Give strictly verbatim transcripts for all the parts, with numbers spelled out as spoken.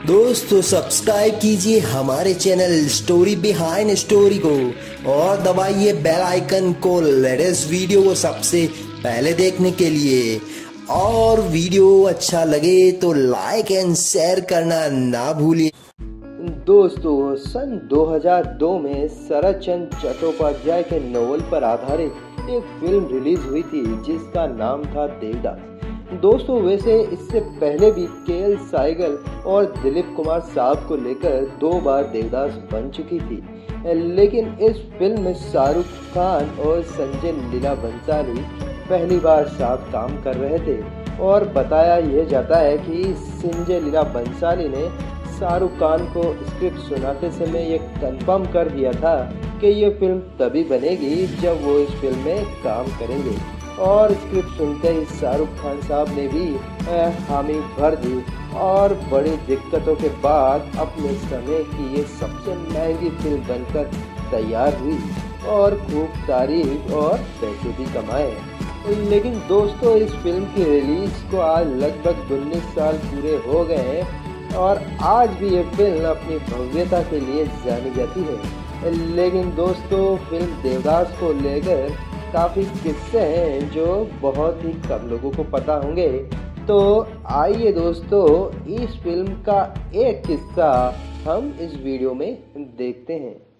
दोस्तों सब्सक्राइब कीजिए हमारे चैनल स्टोरी बिहाइंड स्टोरी को और दबाइए बेल आइकन को लेटेस्ट वीडियो को सबसे पहले देखने के लिए। और वीडियो अच्छा लगे तो लाइक एंड शेयर करना ना भूलिए। दोस्तों सन दो हज़ार दो में शरत चंद्र चट्टोपाध्याय के नोवेल पर आधारित एक फिल्म रिलीज हुई थी जिसका नाम था देवदास। दोस्तों वैसे इससे पहले भी के एल सहगल और दिलीप कुमार साहब को लेकर दो बार देवदास बन चुकी थी, लेकिन इस फिल्म में शाहरुख खान और संजय लीला भंसाली पहली बार साथ काम कर रहे थे। और बताया यह जाता है कि संजय लीला भंसाली ने शाहरुख खान को स्क्रिप्ट सुनाते समय ये कंफर्म कर दिया था कि ये फिल्म तभी बनेगी जब वो इस फिल्म में काम करेंगे। और स्क्रिप्ट सुनते ही शाहरुख खान साहब ने भी हामी भर दी और बड़ी दिक्कतों के बाद अपने समय की ये सबसे महंगी फिल्म बनकर तैयार हुई और खूब तारीफ और पैसे भी कमाए। लेकिन दोस्तों इस फिल्म की रिलीज को आज लगभग उन्नीस साल पूरे हो गए हैं और आज भी ये फिल्म अपनी भव्यता के लिए जानी जाती है। लेकिन दोस्तों फिल्म देवदास को लेकर काफ़ी किस्से हैं जो बहुत ही कम लोगों को पता होंगे। तो आइए दोस्तों इस फिल्म का एक किस्सा हम इस वीडियो में देखते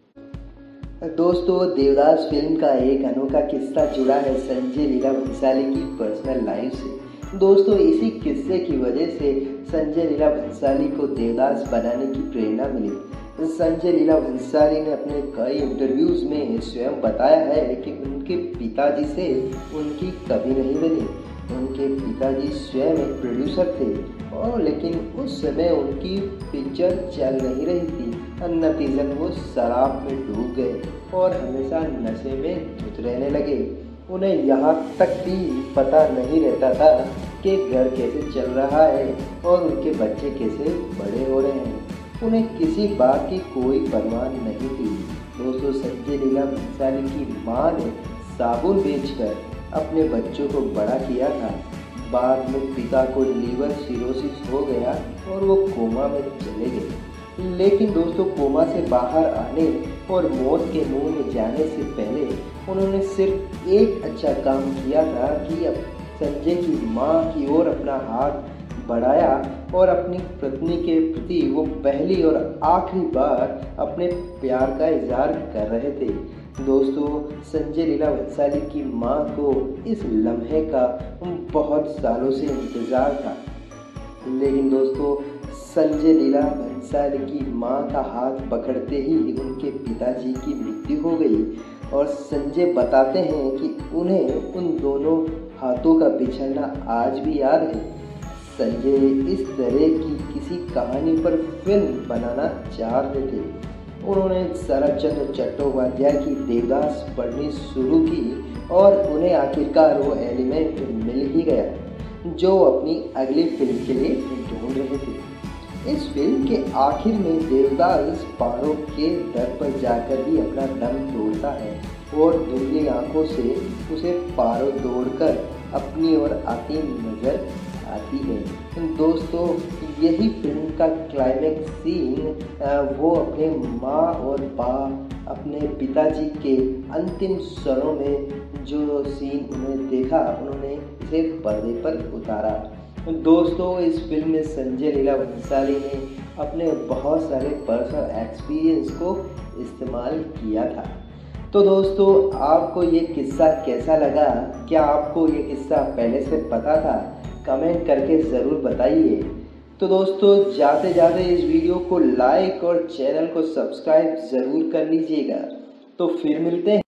हैं। दोस्तों देवदास फिल्म का एक अनोखा किस्सा जुड़ा है संजय लीला भंसाली की पर्सनल लाइफ से। दोस्तों इसी किस्से की वजह से संजय लीला भंसाली को देवदास बनाने की प्रेरणा मिली। संजय लीला भंसाली ने अपने कई इंटरव्यूज में स्वयं बताया है कि उनके पिताजी से उनकी कभी नहीं बनी। उनके पिताजी स्वयं एक प्रोड्यूसर थे और लेकिन उस समय उनकी पिक्चर चल नहीं रही थी। नतीजन वो शराब में डूब गए और हमेशा नशे में धुत रहने लगे। उन्हें यहाँ तक भी पता नहीं रहता था कि घर कैसे चल रहा है और उनके बच्चे कैसे बड़े हो रहे हैं। उन्हें किसी बात की कोई परवाह नहीं थी। दोस्तों संजय लीला भंसाली की मां ने साबुन बेचकर अपने बच्चों को बड़ा किया था। बाद में पिता को लीवर सिरोसिस हो गया और वो कोमा में चले गए। लेकिन दोस्तों कोमा से बाहर आने और मौत के मुंह में जाने से पहले उन्होंने सिर्फ एक अच्छा काम किया था कि अब संजय की मां की ओर अपना हाथ बढ़ाया और अपनी पत्नी के प्रति वो पहली और आखिरी बार अपने प्यार का इजहार कर रहे थे। दोस्तों संजय लीला भंसाली की मां को इस लम्हे का बहुत सालों से इंतजार था। लेकिन दोस्तों संजय लीला भंसाली की मां का हाथ पकड़ते ही उनके पिताजी की मृत्यु हो गई। और संजय बताते हैं कि उन्हें उन दोनों हाथों का बिछड़ना आज भी याद है। संजय इस तरह की किसी कहानी पर फिल्म बनाना चाहते थे। उन्होंने शरत चंद्र चट्टोपाध्याय की देवदास पढ़नी शुरू की और उन्हें आखिरकार वो एलिमेंट मिल ही गया जो अपनी अगली फिल्म के लिए ढूंढ रहे थे। इस फिल्म के आखिर में देवदास पहाड़ों के दर पर जाकर भी अपना दम तोड़ता है और धुंधली आंखों से उसे पारों दौड़कर अपनी ओर आती नजर आती है। दोस्तों यही फिल्म का क्लाइमेक्स सीन वो अपने माँ और बाप अपने पिताजी के अंतिम क्षणों में जो सीन उन्हें देखा उन्होंने इसे पर्दे पर उतारा। दोस्तों इस फिल्म में संजय लीला भंसाली ने अपने बहुत सारे पर्सनल एक्सपीरियंस को इस्तेमाल किया था। तो दोस्तों आपको ये किस्सा कैसा लगा? क्या आपको ये किस्सा पहले से पता था? कमेंट करके ज़रूर बताइए। तो दोस्तों जाते जाते इस वीडियो को लाइक और चैनल को सब्सक्राइब ज़रूर कर लीजिएगा। तो फिर मिलते हैं।